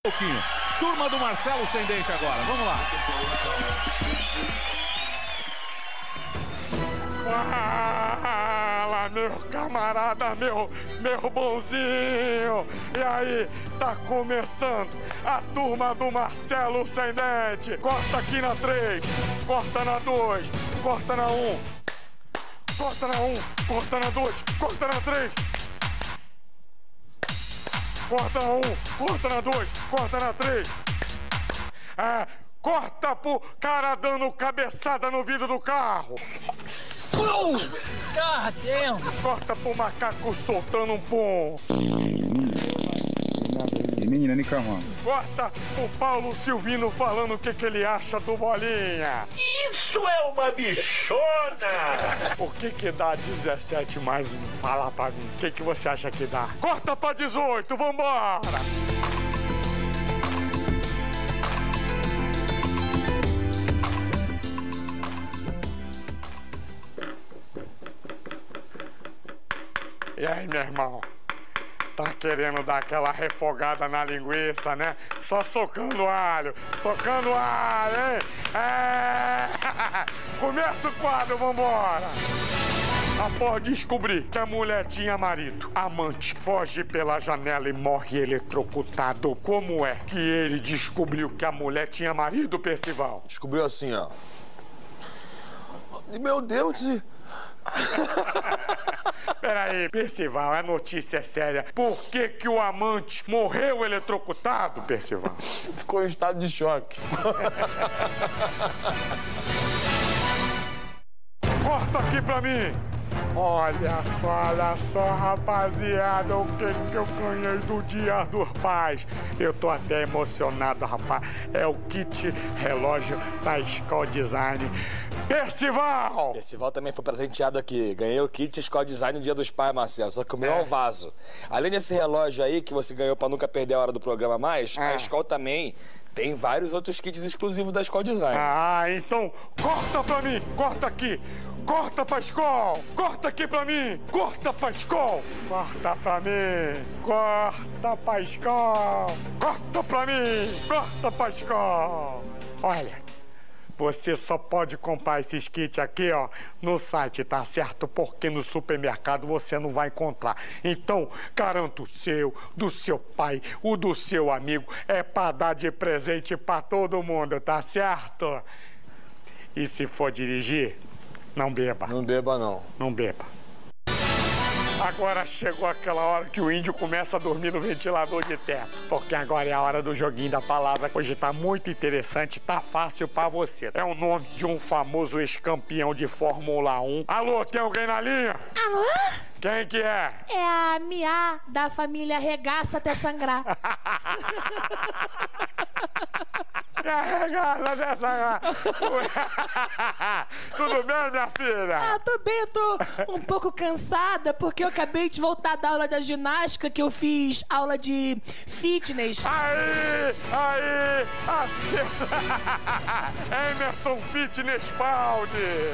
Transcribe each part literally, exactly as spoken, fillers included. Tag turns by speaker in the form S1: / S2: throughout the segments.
S1: Um pouquinho. Turma do Marcelo Sem Dente agora, vamos lá.
S2: Fala, meu camarada, meu, meu bonzinho. E aí, tá começando a turma do Marcelo Sem Dente. Corta aqui na três, corta na dois, corta na um, corta na um, corta na dois, corta na três. Corta na um, corta na dois, corta na três. É, corta pro cara dando cabeçada no vidro do carro.
S3: God damn.
S2: Corta pro macaco soltando um pum.
S4: Menina, nem calma.
S2: Corta pro Paulo Silvino falando o que, que ele acha do Bolinha.
S5: Isso é uma bichona!
S2: O que que dá dezessete mais um? Fala pra mim. O que que você acha que dá? Corta pra dezoito, vambora! E aí, meu irmão? Tá querendo dar aquela refogada na linguiça, né? Só socando alho, socando alho, hein? É... Começa o quadro, vambora! Após descobrir que a mulher tinha marido, amante, foge pela janela e morre eletrocutado. Como é que ele descobriu que a mulher tinha marido, Percival?
S6: Descobriu assim, ó. Meu Deus!
S2: Peraí, Percival, é notícia séria. Por que que o amante morreu eletrocutado, Percival?
S6: Ficou em estado de choque.
S2: Corta aqui pra mim! Olha só, olha só, rapaziada, o que que eu ganhei do Dia dos Pais. Eu tô até emocionado, rapaz. É o kit relógio da Skol Design. Percival!
S6: Percival também foi presenteado aqui. Ganhei o kit Skol Design no Dia dos Pais, Marcelo. Só que o meu é um vaso. Além desse relógio aí que você ganhou pra nunca perder a hora do programa mais,
S2: é.
S6: a Skol também tem vários outros kits exclusivos da Skol Design.
S2: Ah, então corta pra mim, corta aqui. Corta pra Skol, corta aqui pra mim, corta pra Skol, corta pra mim, corta pra Skol, corta pra mim, corta pra Skol. Olha, você só pode comprar esses kits aqui, ó, no site, tá certo? Porque no supermercado você não vai encontrar. Então, garanto o seu, do seu pai, o do seu amigo, é pra dar de presente pra todo mundo, tá certo? E se for dirigir, não beba.
S6: Não beba, não.
S2: Não beba. Agora chegou aquela hora que o índio começa a dormir no ventilador de teto. Porque agora é a hora do joguinho da palavra. Hoje tá muito interessante, tá fácil pra você. É o nome de um famoso ex-campeão de Fórmula um. Alô, tem alguém na linha?
S7: Alô?
S2: Quem que é?
S7: É a Mia, da família Regaça Até Sangrar.
S2: Regaça Até Sangrar. Tudo bem, minha filha?
S7: Ah, tô bem, eu tô um pouco cansada, porque eu acabei de voltar da aula da ginástica, que eu fiz aula de fitness.
S2: Aí, aí, acerta. Emerson Fitness Balde.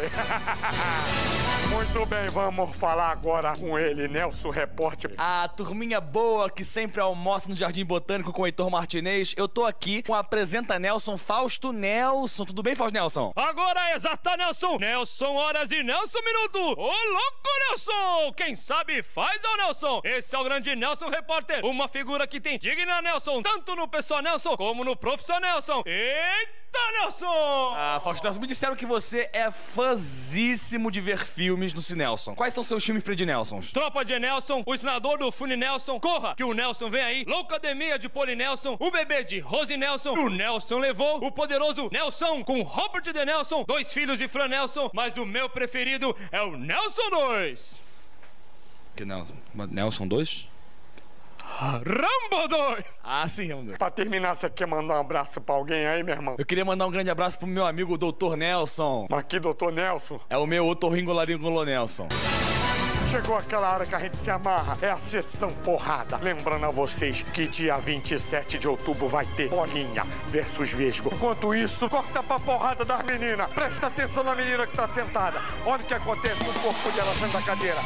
S2: Muito bem, vamos falar agora com ele, Nelson Repórter.
S3: A turminha boa que sempre almoça no Jardim Botânico com o Heitor Martinez. Eu tô aqui com a Apresenta Nelson, Fausto Nelson. Tudo bem, Fausto Nelson?
S8: Agora é exata, Nelson. Nelson Horas e Nelson Minuto. Ô, louco, Nelson. Quem sabe faz ao Nelson. Esse é o grande Nelson Repórter. Uma figura que tem digna, Nelson, tanto no pessoal Nelson como no profissional Nelson. Eita, Nelson!
S3: Ah, Fausto Nelson, me disseram que você é fãzíssimo de ver filmes no Cinelson. Quais são seus filmes predinelsons?
S8: Tropa de Nelson, O Espanador do Fune Nelson, Corra, que o Nelson vem aí, Loucademia de Poli Nelson, O Bebê de Rose Nelson, O Nelson Levou, O Poderoso Nelson, com Robert de Nelson, Dois Filhos de Fran Nelson, mas o meu preferido é o Nelson dois.
S3: Que Nelson? Nelson dois?
S8: Rambo dois!
S3: Ah, sim, Rambo dois.
S2: Pra terminar, você quer mandar um abraço pra alguém aí, meu irmão?
S3: Eu queria mandar um grande abraço pro meu amigo doutor Nelson.
S2: Mas que doutor Nelson?
S3: É o meu otorringolaringolo Nelson.
S2: Chegou aquela hora que a gente se amarra, é a sessão porrada. Lembrando a vocês que dia vinte e sete de outubro vai ter Bolinha versus Vesgo. Enquanto isso, corta pra porrada das meninas. Presta atenção na menina que tá sentada. Olha o que acontece com o corpo dela saindo da cadeira.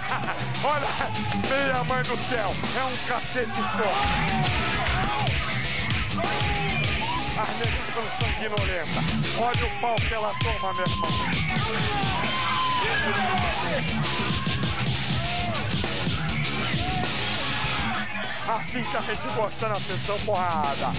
S2: Olha, minha mãe do céu, é um cacete só. coração sanguinolenta. Olha o pau que ela toma, meu irmão. Assim que a gente gosta na sessão porrada.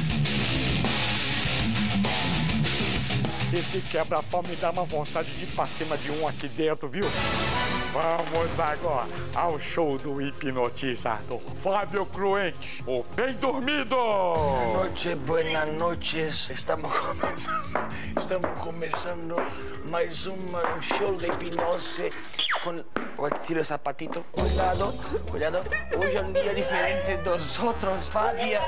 S2: Esse quebra-pau me dá uma vontade de ir pra cima de um aqui dentro, viu? Vamos agora ao show do hipnotizador Fábio Cruente, o Bem Dormido!
S4: Boa noite, buenas noches. Estamos começando, estamos começando mais uma, um show de hipnose com... Vou tirar o sapatito. Cuidado, cuidado. Hoje é um dia diferente dos outros. Fábia...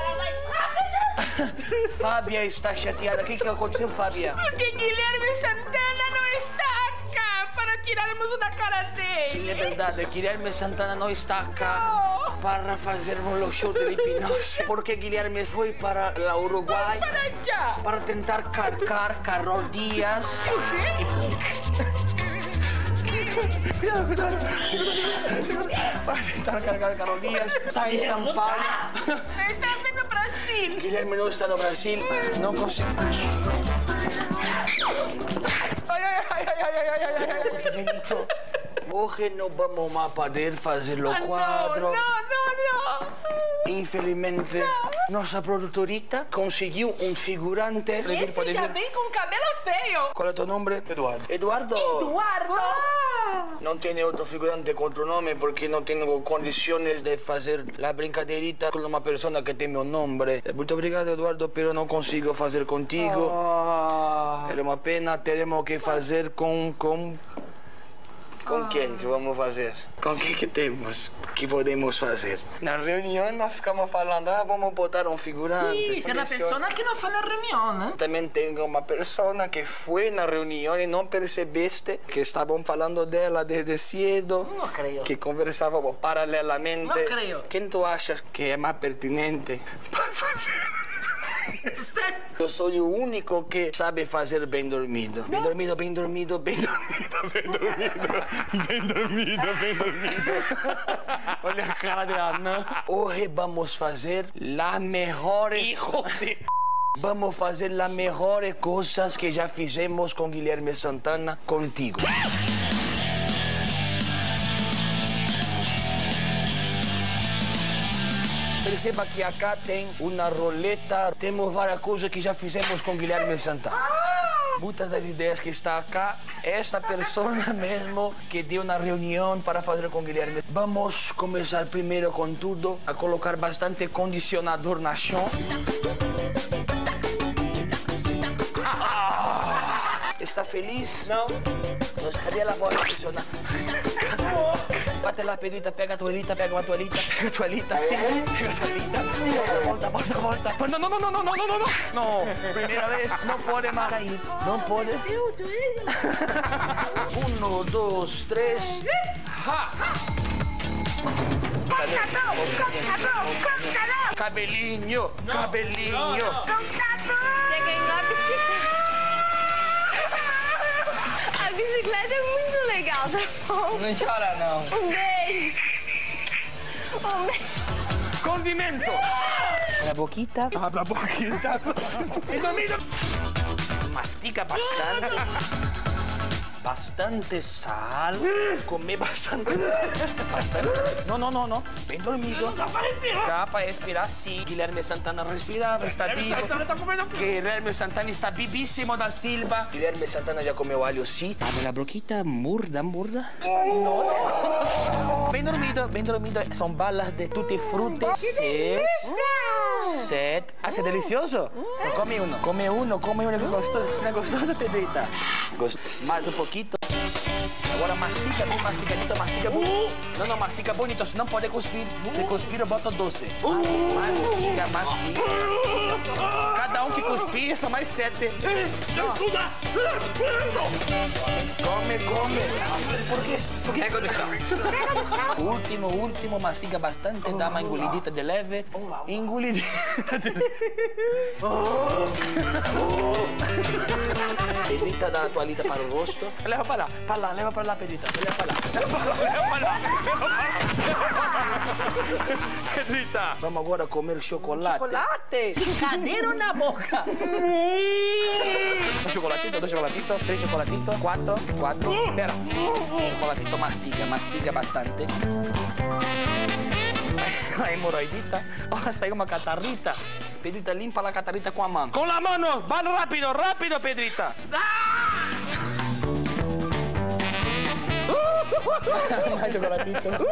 S4: Fábia está chateada. O que, que aconteceu, Fábia?
S7: Porque Guilherme Santana não está acá para tirarmos uma cara dele.
S4: Sim, é verdade. Guilherme Santana não está acá para fazermos o show de hipnose. Porque Guilherme foi para o Uruguai
S7: Para allá.
S4: para tentar carcar Carol Dias. Cuidado, cuidado. Para tentar carcar Carol Dias. Está em São Paulo.
S7: Estás no Brasil.
S4: Guilherme não está no Brasil. Não consigo. Ai, ai, ai, ai, ai, ai, ai, ai. Benito, hoje não vamos mais poder fazer o quadro.
S7: Não, não, não.
S4: Infelizmente, não. Nossa produtorita conseguiu um figurante.
S7: Esse já vem com cabelo feio.
S4: Qual é o teu nome?
S2: Eduardo.
S4: Eduardo.
S7: Eduardo.
S4: Não tem outro figurante com outro nome porque não tenho condições de fazer a brincadeirita com uma pessoa que tem meu nome. Muito obrigado, Eduardo, pero não consigo fazer contigo.
S7: Oh.
S4: É uma pena, teremos que fazer com... com... Com quem que vamos fazer? Com quem que temos? Que podemos fazer? Na reunião nós ficamos falando, ah, vamos botar um figurante.
S7: Sim, é uma pessoa que não foi na reunião, né?
S4: Também tenho uma pessoa que foi na reunião e não percebeste que estavam falando dela desde cedo.
S7: Não creio.
S4: Que conversávamos paralelamente.
S7: Não creio.
S4: Quem tu achas que é mais pertinente para fazer?
S7: Você...
S4: Eu sou o único que sabe fazer bem dormido. Bem dormido, bem dormido, bem dormido, bem dormido. Bem dormido, bem dormido. Olha a cara de Ana. Hoje vamos fazer as melhores... Hijo de... Vamos fazer as melhores coisas que já fizemos com Guilherme Santana contigo. Perceba que acá tem uma roleta, temos várias coisas que já fizemos com Guilherme Santana. Muitas das ideias que está acá, esta pessoa mesmo que deu na reunião para fazer com Guilherme. Vamos começar primeiro com tudo, a colocar bastante condicionador na chão. Ah, está feliz? Não. Nos, cadê a voz funcionar? Bate lá, Pedrita, pega a toalhita, pega uma toalhita, pega a toalhita, sim, pega a toalhita, volta, volta, volta. Não, não, não, não, não, não, não, não, não. Primeira vez, não pode mais cair, não pode. Um, dois, três, ha! Cabelinho, cabelinho.
S9: Você ganhou a bicicleta. A bicicleta é muito legal, tá bom?
S4: Não chora, não.
S9: Um beijo. Um beijo.
S4: Condimentos. Abra a boquita. Abra a boquita. Mastica bastante. Bastante sal. Comer bastante sal. Bastante. Não, não, não, não. Bem dormido. Dá para respirar. Dá para respirar, sim. Guilherme Santana respirava, está vivo. Guilherme Santana está vivíssimo da Silva. Guilherme Santana já comeu alho, sim. Abre a boquita, morda, morda. Bem dormido, bem dormido. São balas de tutti-frutti. Seis. Sete. Ah, é delicioso? Come um. Come um, come um. É gostoso, é gostoso, Pedrita. Gost... Mais um pouquinho. Agora mastica bem masticadito, mastica bonito. Não, não, mastica bonito, senão pode cuspir. Se cuspir, bota doce. Mastica, mastica. Cada um que cuspir, são mais sete. Come, come. Por quê? Por quê? Pega do chão. Último, último, mastica bastante, dá uma engolidita de leve. Engolidita de leve. Pedrita, dá a toalhita para o rosto. Leva para lá, para lá, leva para lá, Pedrita. Leva para lá, leva para lá, leva para lá, leva para lá. Pedrita. Vamos agora comer chocolate.
S7: Chocolate? Cadeiro na boca.
S4: mastica. Un chocolatito, dos chocolatitos, tres chocolatitos, cuatro, cuatro. Espera. Un chocolatito mastica, mastica bastante. La hemorroidita. Ahora saiu uma catarrita. Pedrita, limpa la catarrita con la mano. Con la mano, van rápido, rápido, Pedrita. Más chocolatitos.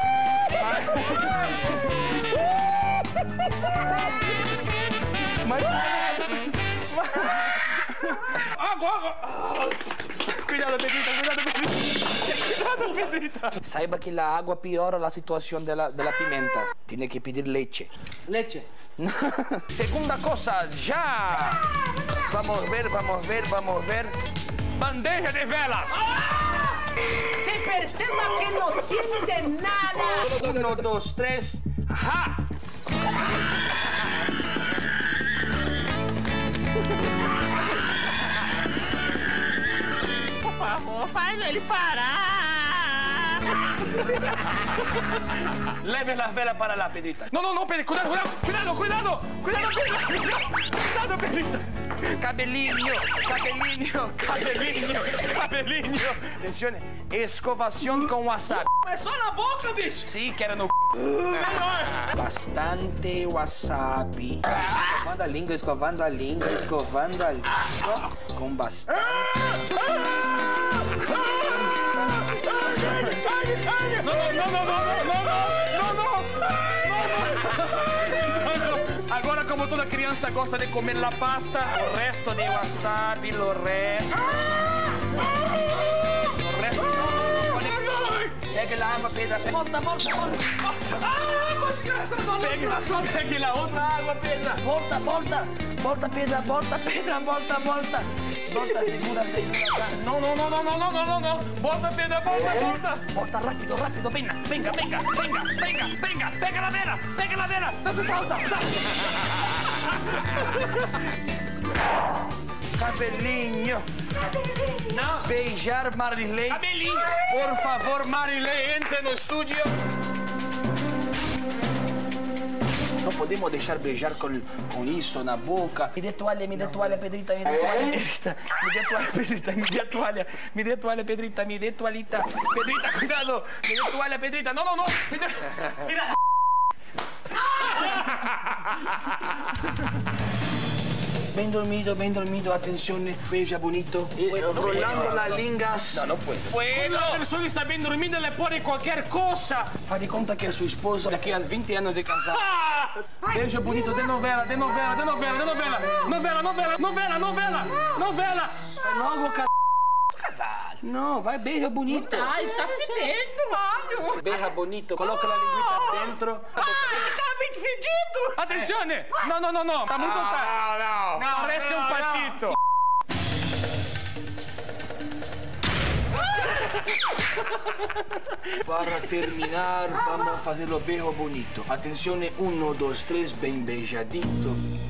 S4: Cuidado, Pedrita, cuidado, Pedrita. Cuidado, Pedrita. Saiba que la agua piora la situación de la, de la pimenta. Tiene que pedir leche.
S7: Leche.
S4: Segunda cosa, ya. Vamos a ver, vamos a ver, vamos a ver. Bandeja de velas.
S9: Se perceba que no siente nada.
S4: Uno, dos, tres. ¡Ja!
S7: Por favor, faz ele parar.
S4: Leve las velas para la Pedrita. No, no, no, Pedrita, cuidado, cuidado, cuidado, cuidado, cuidado, cuidado, Pedrita. Cabelinho, cabelinho, cabelinho, cabelinho. Atención, escovación con wasabi.
S3: É só na boca, bicho.
S4: Sí, que era no... Bastante wasabi. Escovando a língua, escovando a língua, escovando a língua. Com bastante...
S2: Não, não, não, não, não, não, não, não.
S4: Agora, como toda criança gosta de comer la pasta, o resto de wasabi, o resto... O resto... Pegue a água, Pedro.
S3: Volta, volta, volta. Ah, mas graças a Deus.
S4: Pegue la, pegue la outra água, Pedro. Volta, volta. Volta, Pedro, volta, Pedro, volta, volta. Volta, segura, segura. Não, não, não, não, não, não, não, não, não. Volta, Pedro, volta, volta. Volta rápido, rápido. Venga, venga, venga, venga, venga, venga. Pega la vela, pega la vela. Dá salsa, salsa. Cabelinho.
S3: Não.
S4: Beijar Marilei.
S3: Cabelinho.
S4: Por favor, Marilei, entre no estúdio. Não podemos deixar beijar com, com isso na boca. Me dê toalha, me dê toalha, Pedrita, me dê toalha, Pedrita. Me dê toalha, Pedrita, me dê toalha. Me dê toalha, Pedrita, me dê toalhita. Pedrita, cuidado. Me dê toalha, Pedrita. Não, não, não. Me dê... Mira. Bem dormido, bem dormido, atenção, beija bonito. Rolando las lingas.
S6: Não, não pode.
S4: Bueno.
S8: La persona está bien dormida, le pone cualquier cosa.
S4: Faz de conta que é sua esposa daqui a vinte anos de casado. Beijo bonito de novela, de novela, de novela, de novela. Novela, novela, novela, novela, novela. Vai logo, c... casado. Não, vai, beija bonito.
S7: Ai, tá fedendo, olha.
S4: Beija bonito, coloca a linguita dentro.
S7: Ai, tá bem fedido.
S8: Atenção! Não, não, não, não. Tá muito tarde.
S2: Não, não.
S8: Parece um patito.
S4: Para terminar, vamos fazer o beijo bonito. Atenção, um, dois, três, bem beijadito.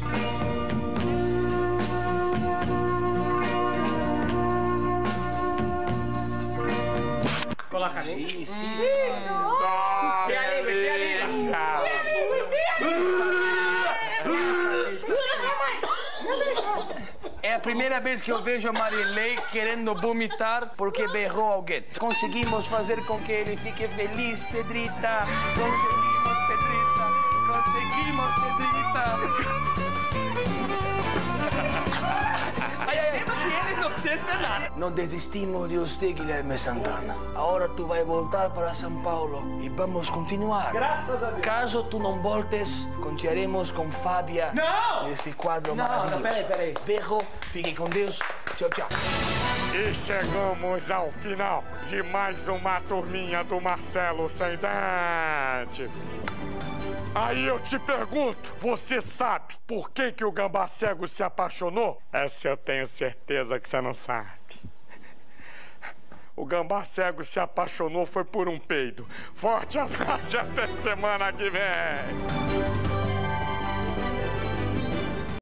S8: Coloca
S4: Sim,
S8: ali.
S4: sim. É a primeira vez que eu vejo a Marilei querendo vomitar porque berrou alguém. Conseguimos fazer com que ele fique feliz, Pedrita. Conseguimos, Pedrita. Conseguimos, Pedrita. Ai, ai, ai. Eles não sentem nada. Não desistimos de você, Guilherme Santana. Agora tu vai voltar para São Paulo e vamos continuar.
S8: Graças a Deus.
S4: Caso tu não voltes, continuaremos com Fábia
S8: Não!
S4: nesse quadro
S8: Não,
S4: maravilhoso.
S8: não, peraí, peraí.
S4: Berro, fiquem com Deus. Tchau, tchau.
S2: E chegamos ao final de mais uma turminha do Marcelo Sem Dente. Aí eu te pergunto, você sabe por que que o Gambá Cego se apaixonou? Essa eu tenho certeza que você não sabe. O Gambá Cego se apaixonou foi por um peido. Forte abraço e até semana que vem.